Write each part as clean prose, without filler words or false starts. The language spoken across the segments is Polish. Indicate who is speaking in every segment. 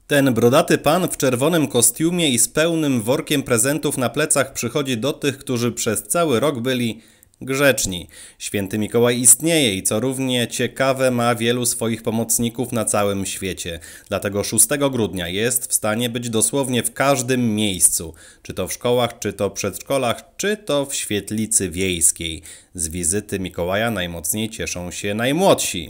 Speaker 1: Ten brodaty pan w czerwonym kostiumie i z pełnym workiem prezentów na plecach przychodzi do tych, którzy przez cały rok byli grzeczni. Święty Mikołaj istnieje i co równie ciekawe ma wielu swoich pomocników na całym świecie. Dlatego 6 grudnia jest w stanie być dosłownie w każdym miejscu. Czy to w szkołach, czy to przedszkolach, czy to w świetlicy wiejskiej. Z wizyty Mikołaja najmocniej cieszą się najmłodsi.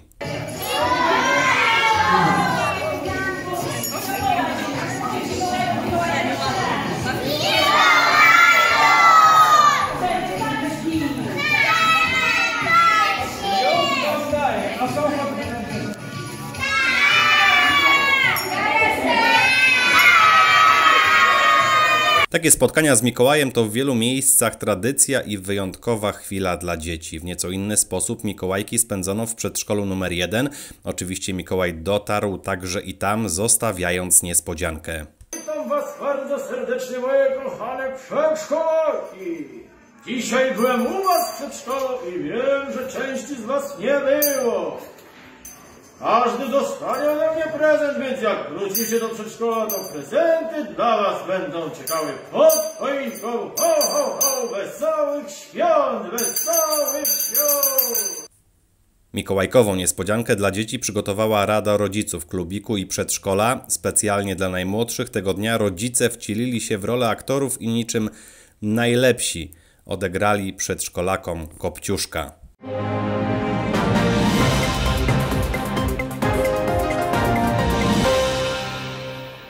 Speaker 1: Takie spotkania z Mikołajem to w wielu miejscach tradycja i wyjątkowa chwila dla dzieci. W nieco inny sposób Mikołajki spędzono w przedszkolu numer 1. Oczywiście Mikołaj dotarł także i tam, zostawiając niespodziankę.
Speaker 2: Witam Was bardzo serdecznie, moje kochane przedszkolaki. Dzisiaj byłem u Was w przedszkolu i wiem, że części z Was nie było. Każdy dostanie ode mnie prezent, więc jak wrócicie do przedszkola, to prezenty dla Was będą czekały pod choinką. Ho, ho, ho! Wesołych świąt! Wesołych świąt!
Speaker 1: Mikołajkową niespodziankę dla dzieci przygotowała Rada Rodziców Klubiku i Przedszkola. Specjalnie dla najmłodszych tego dnia rodzice wcielili się w rolę aktorów i niczym najlepsi odegrali przedszkolakom Kopciuszka.